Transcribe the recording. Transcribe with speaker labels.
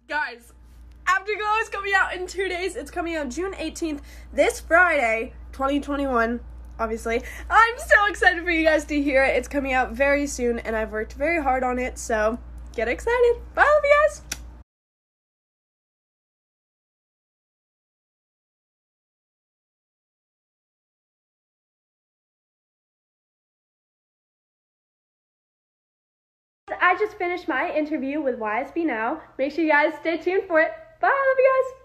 Speaker 1: Guys, Afterglow is coming out in 2 days. It's coming out June 18th, this Friday, 2021, obviously. I'm so excited for you guys to hear it. It's coming out very soon, and I've worked very hard on it, so get excited. Bye, love you guys. I just finished my interview with YSB Now. Make sure you guys stay tuned for it. Bye, love you guys.